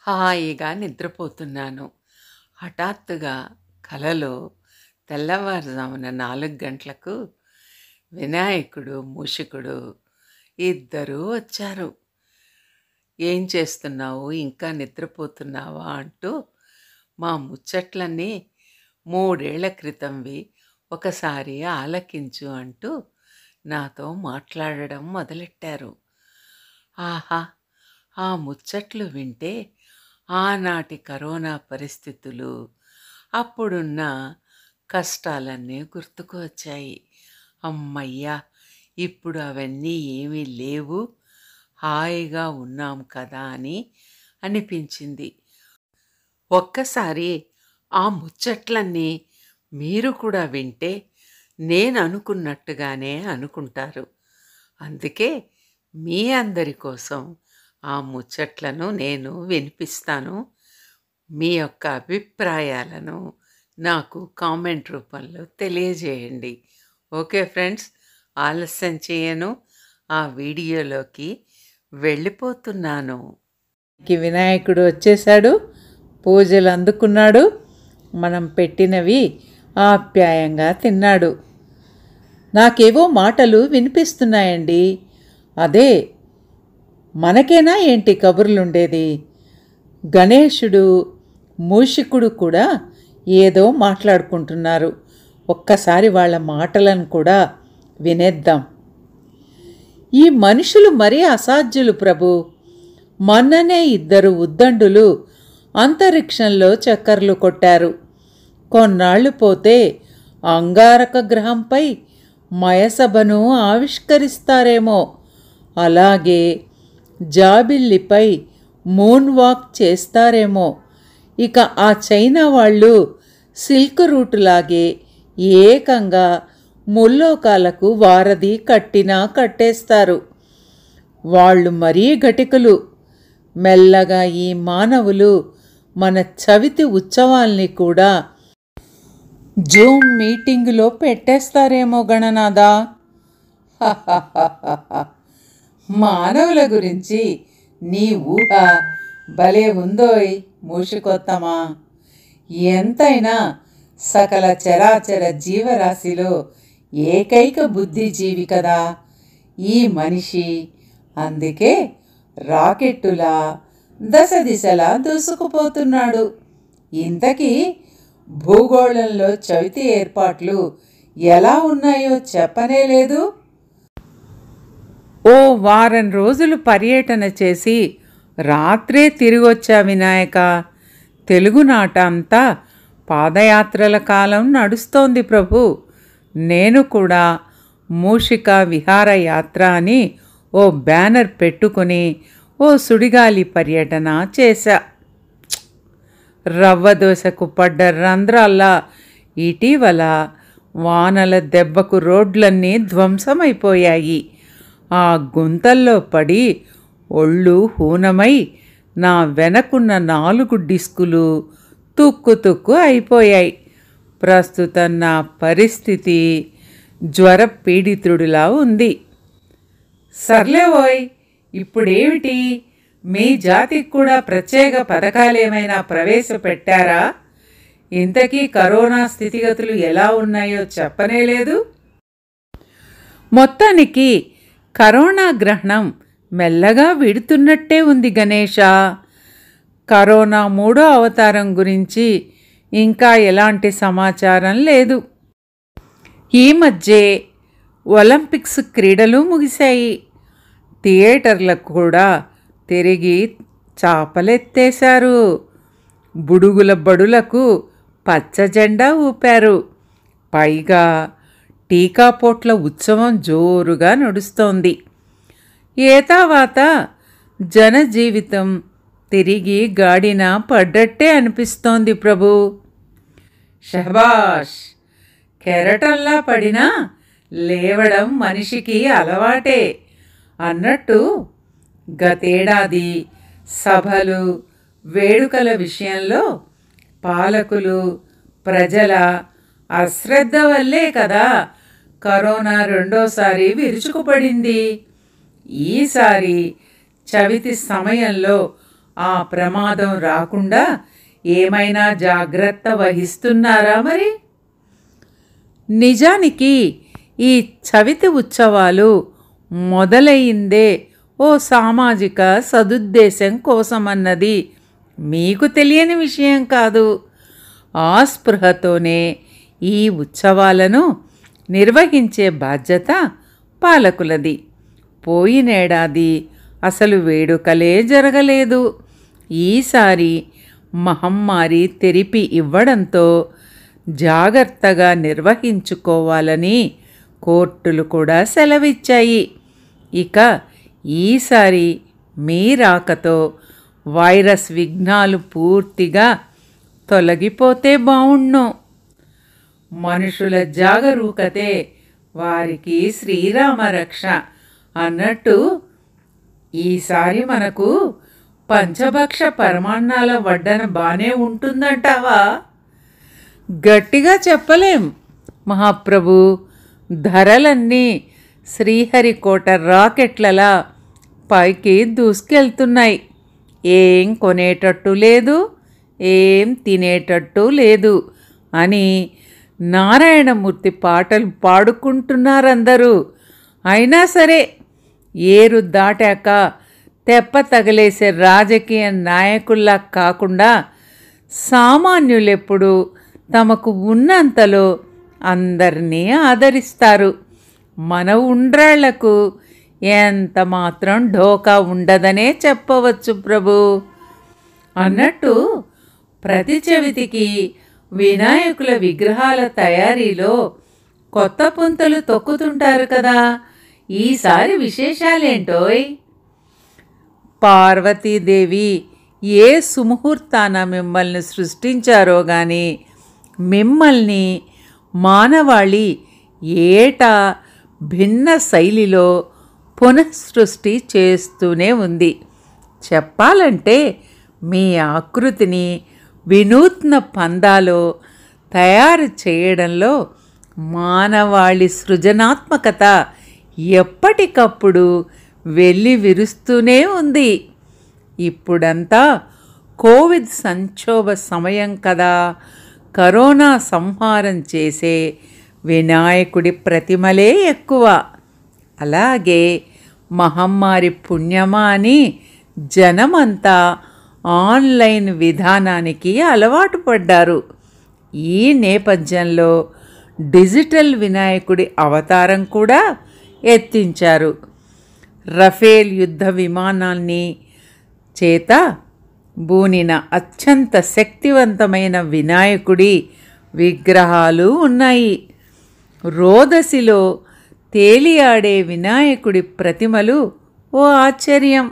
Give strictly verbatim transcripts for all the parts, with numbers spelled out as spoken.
హాయిగా నిద్రపోతున్నాను. హఠాత్తుగా కలలో తెల్లవారుజామున నాలుగు గంటలకు వినాయకుడు, మూషికుడు ఇద్దరూ వచ్చారు. "ఏం చేస్తున్నావు? ఇంకా నిద్రపోతున్నావా?" అంటూ మా ముచ్చట్లన్నీ మూడేళ్ల క్రితంవి ఒకసారి ఆలకించు అంటూ నాతో మాట్లాడడం మొదలెట్టారు. ఆహా! ఆ ముచ్చట్లు వింటే ఆనాటి కరోనా పరిస్థితులు, అప్పుడున్న కష్టాలన్నీ గుర్తుకు వచ్చాయి. హమ్మయ్య! ఇప్పుడు అవన్నీ ఏమీ లేవు, హాయిగా ఉన్నాం కదా అని అనిపించింది. ఒక్కసారి ఆ ముచ్చట్లన్నీ మీరు కూడా వింటే నేననుకున్నట్టుగానే అనుకుంటారు. అందుకే మీ అందరి కోసం ఆ ముచ్చట్లను నేను వినిపిస్తాను. మీ యొక్క అభిప్రాయాలను నాకు కామెంట్ రూపంలో తెలియజేయండి. ఓకే ఫ్రెండ్స్, ఆలస్యం చేయను, ఆ వీడియోలోకి వెళ్ళిపోతున్నాను. వినాయకుడు వచ్చేసాడు, పూజలు అందుకున్నాడు, మనం పెట్టినవి ఆప్యాయంగా తిన్నాడు. నాకేవో మాటలు వినిపిస్తున్నాయండి. అదే, మనకేనా ఏంటి కబుర్లుండేది? గణేశుడు, మూషికుడు కూడా ఏదో మాట్లాడుకుంటున్నారు. ఒక్కసారి వాళ్ళ మాటలను కూడా వినేద్దాం. "ఈ మనుషులు మరీ అసాధ్యులు ప్రభు. మొన్ననే ఇద్దరు ఉద్దండులు అంతరిక్షంలో చక్కర్లు కొట్టారు. కొన్నాళ్లు పోతే అంగారక గ్రహంపై మయసభను ఆవిష్కరిస్తారేమో. అలాగే జాబిల్లిపై మూన్ వాక్ చేస్తారేమో. ఇక ఆ చైనా వాళ్ళు సిల్క్ రూట్ లాగే ఏకంగా ముల్లోకాలకు వారధి కట్టినా కట్టేస్తారు. వాళ్ళు మరీ ఘటికులు. మెల్లగా ఈ మానవులు మన చవితి ఉత్సవాల్ని కూడా జూమ్ మీటింగులో పెట్టేస్తారేమో గణనాథా." మానవుల గురించి నీ ఊహ భలే ఉందోయ్ మూషికొత్తమా. ఎంతైనా సకల చరాచర జీవరాశిలో ఏకైక బుద్ధిజీవి కదా ఈ మనిషి. అందుకే రాకెట్టులా దశ దిశలా దూసుకుపోతున్నాడు. ఇంతకీ భూగోళంలో చవితి ఏర్పాట్లు ఎలా ఉన్నాయో చెప్పనే లేదు. ఓ వారం రోజులు పర్యటన చేసి రాత్రే తిరిగొచ్చా వినాయక. తెలుగునాట అంతా పాదయాత్రల కాలం నడుస్తోంది ప్రభు. నేను కూడా మూషిక విహారయాత్ర అని ఓ బ్యానర్ పెట్టుకుని ఓ సుడిగాలి పర్యటన చేశా. రవ్వదోశకు పడ్డ రంధ్రాల్లా ఇటీవల వానల దెబ్బకు రోడ్లన్నీ ధ్వంసమైపోయాయి. ఆ గుంతల్లో పడి ఒళ్ళు హూనమై నా వెనకున్న నాలుగు డిస్కులు తుక్కు తుక్కు అయిపోయాయి. ప్రస్తుతం నా పరిస్థితి జ్వర పీడితుడిలా ఉంది. సర్లేవోయ్, ఇప్పుడేమిటి, మీ జాతికి కూడా ప్రత్యేక పథకాలేమైనా ప్రవేశపెట్టారా? ఇంతకీ కరోనా స్థితిగతులు ఎలా ఉన్నాయో చెప్పనే లేదు. మొత్తానికి కరోనా గ్రహణం మెల్లగా విడుతున్నట్టే ఉంది గణేష. కరోనా మూడో అవతారం గురించి ఇంకా ఎలాంటి సమాచారం లేదు. ఈ మధ్యే ఒలింపిక్స్ క్రీడలు ముగిశాయి. థియేటర్లకు కూడా తిరిగి చాపలెత్తేశారు. బుడుగుల బడులకు పచ్చ జెండా ఊపారు. పైగా టీకాపోట్ల ఉత్సవం జోరుగా నడుస్తోంది. ఏతావాత జనజీవితం తిరిగి గాడిన పడ్డట్టే అనిపిస్తోంది ప్రభు. షహబాష్, కెరటంలా పడినా లేవడం మనిషికి అలవాటే అన్నట్టు గతేడాది సభలు, వేడుకల విషయంలో పాలకులు, ప్రజల అశ్రద్ధ వల్లే కదా కరోనా రెండోసారి విరుచుకుపడింది. ఈసారి చవితి సమయంలో ఆ ప్రమాదం రాకుండా ఏమైనా జాగ్రత్త వహిస్తున్నారా మరి? నిజానికి ఈ చవితి ఉత్సవాలు మొదలయ్యిందే ఓ సామాజిక సదుద్దేశం కోసమన్నది మీకు తెలియని విషయం కాదు. ఆ స్పృహతోనే ఈ ఉత్సవాలను నిర్వహించే బాధ్యత పాలకులది. పోయినేడాది అసలు వేడుకలే జరగలేదు. ఈసారి మహమ్మారి తెరిపి ఇవ్వడంతో జాగ్రత్తగా నిర్వహించుకోవాలని కోర్టులు కూడా సెలవిచ్చాయి. ఇక ఈసారి మీ రాకతో వైరస్ విఘ్నాలు పూర్తిగా తొలగిపోతే బావుణ్ణు. మనుషుల జాగరూకతే వారికి శ్రీరామ రక్ష అన్నట్టు ఈసారి మనకు పంచభక్ష పరమాన్నాల వడ్డన బానే ఉంటుందంటావా? గట్టిగా చెప్పలేం మహాప్రభు. ధరలన్నీ శ్రీహరికోట రాకెట్లలా పైకి దూసుకెళ్తున్నాయి. ఏం కొనేటట్టు లేదు, ఏం తినేటట్టు లేదు అని నారాయణమూర్తి పాటలు పాడుకుంటున్నారందరూ. అయినా సరే ఏరు దాటాక తెప్ప తగిలేసే రాజకీయ నాయకుల్లా కాకుండా సామాన్యులెప్పుడు తమకు ఉన్నంతలో అందరినీ ఆదరిస్తారు. మన ఉండ్రాళ్లకు ఎంత మాత్రం ఢోకా ఉండదనే చెప్పవచ్చు ప్రభు. అన్నట్టు ప్రతి చవితికి వినాయకుల విగ్రహాల తయారీలో కొత్త పుంతలు తొక్కుతుంటారు కదా. ఈసారి విశేషాలేంటోయ్? పార్వతీదేవి ఏ సుముహూర్తాన మిమ్మల్ని సృష్టించారో గాని మిమ్మల్ని మానవాళి ఏటా భిన్న శైలిలో పునఃసృష్టి చేస్తూనే ఉంది. చెప్పాలంటే మీ ఆకృతిని వినూత్న పందాలో తయారు చేయడంలో మానవాళి సృజనాత్మకత ఎప్పటికప్పుడు వెళ్ళి విరుస్తూనే ఉంది. ఇప్పుడంతా కోవిడ్ సంక్షోభ సమయం కదా. కరోనా సంహారం చేసే వినాయకుడి ప్రతిమలే ఎక్కువ. అలాగే మహమ్మారి పుణ్యమా అని జనమంతా ఆన్లైన్ విధానానికి అలవాటు పడ్డారు. ఈ నేపథ్యంలో డిజిటల్ వినాయకుడి అవతారం కూడా ఎత్తించారు. రఫేల్ యుద్ధ విమానాన్ని చేత బూనిన అత్యంత శక్తివంతమైన వినాయకుడి విగ్రహాలు ఉన్నాయి. రోదసిలో తేలియాడే వినాయకుడి ప్రతిమలు ఓ ఆశ్చర్యం.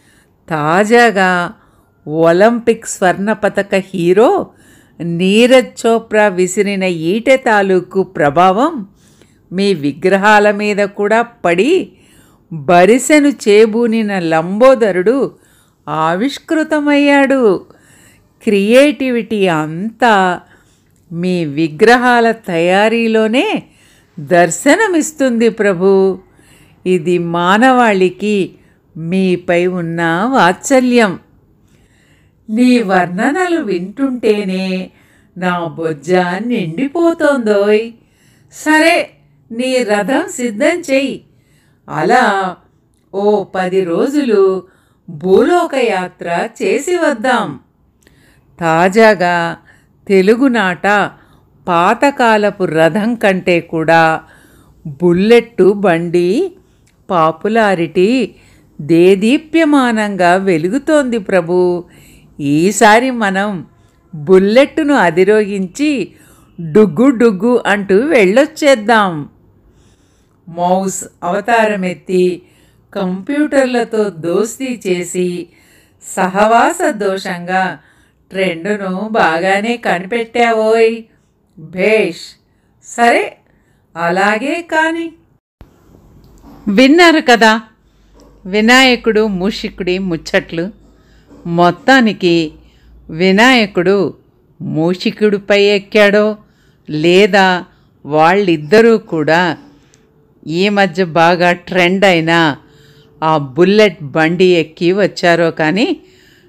తాజాగా ఒలింపిక్ స్వర్ణ పతక హీరో నీరజ్ చోప్రా విసిరిన ఈటె తాలూకు ప్రభావం మీ విగ్రహాల మీద కూడా పడి బరిసెను చేబూనిన లంబోదరుడు ఆవిష్కృతమయ్యాడు. క్రియేటివిటీ అంతా మీ విగ్రహాల తయారీలోనే దర్శనమిస్తుంది ప్రభు. ఇది మానవాళికి మీపై ఉన్న వాత్సల్యం. నీ వర్ణనలు వింటుంటేనే నా బొజ్జ నిండిపోతోందోయ్. సరే, నీ రథం సిద్ధం చెయ్యి. అలా ఓ పది రోజులు భూలోకయాత్ర చేసి వద్దాం. తాజాగా తెలుగునాట పాతకాలపు రథం కంటే కూడా బుల్లెట్టు బండి పాపులారిటీ దేదీప్యమానంగా వెలుగుతోంది ప్రభు. ఈసారి మనం బుల్లెట్టును అధిరోహించి డుగ్గు డుగ్గు అంటూ వెళ్ళొచ్చేద్దాం. మౌస్ అవతారమెత్తి కంప్యూటర్లతో దోస్తీ చేసి సహవాస దోషంగా ట్రెండును బాగానే కనిపెట్టావోయ్. భేష్, సరే అలాగే కాని. విన్నారు కదా వినాయకుడు మూషికుడి ముచ్చట్లు. మొత్తానికి వినాయకుడు మూషికుడిపై ఎక్కాడో లేదా వాళ్ళిద్దరూ కూడా ఈ మధ్య బాగా ట్రెండ్ అయిన ఆ బుల్లెట్ బండి ఎక్కి వచ్చారో కానీ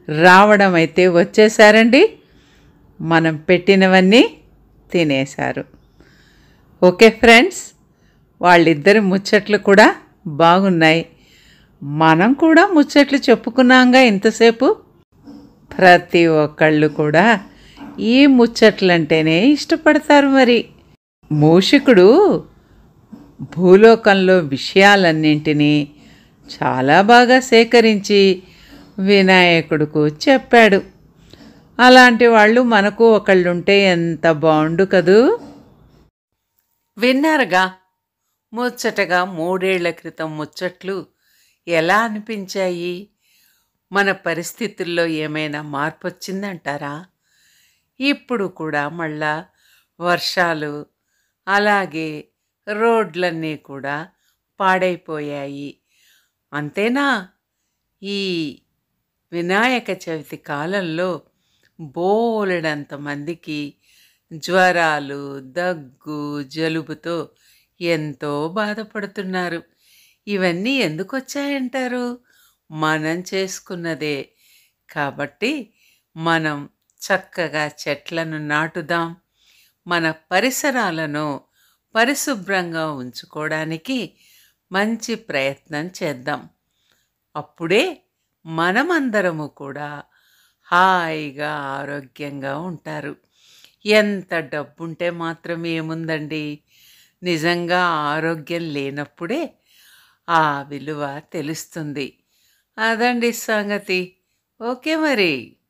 రావడం అయితే వచ్చేసారండి. మనం పెట్టినవన్నీ తినేశారు. ఓకే ఫ్రెండ్స్, వాళ్ళిద్దరి ముచ్చట్లు కూడా బాగున్నాయి. మనం కూడా ముచ్చట్లు చెప్పుకున్నాంగా ఇంతసేపు. ప్రతి ఒక్కళ్ళు కూడా ఈ ముచ్చట్లంటేనే ఇష్టపడతారు. మరి మూషికుడు భూలోకంలో విషయాలన్నింటినీ చాలా బాగా సేకరించి వినాయకుడుకు చెప్పాడు. అలాంటి వాళ్ళు మనకు ఒకళ్ళుంటే ఎంత బాగుండు కదూ. విన్నారుగా ముచ్చటగా మూడేళ్ల క్రితం ముచ్చట్లు ఎలా అనిపించాయి? మన పరిస్థితుల్లో ఏమైనా మార్పు వచ్చిందంటారా? ఇప్పుడు కూడా మళ్ళా వర్షాలు, అలాగే రోడ్లన్నీ కూడా పాడైపోయాయి. అంతేనా? ఈ వినాయక చవితి కాలంలో బోలెడంత మందికి జ్వరాలు, దగ్గు, జలుబుతో ఎంతో బాధపడుతున్నారు. ఇవన్నీ ఎందుకు వచ్చాయంటారు? మనం చేసుకున్నదే. కాబట్టి మనం చక్కగా చెట్లను నాటుదాం. మన పరిసరాలను పరిశుభ్రంగా ఉంచుకోవడానికి మంచి ప్రయత్నం చేద్దాం. అప్పుడే మనమందరము కూడా హాయిగా ఆరోగ్యంగా ఉంటారు. ఎంత డబ్బుంటే మాత్రం ఏముందండి, నిజంగా ఆరోగ్యం లేనప్పుడే ఆ విలువ తెలుస్తుంది. అదండి సంగతి. ఓకే మరి.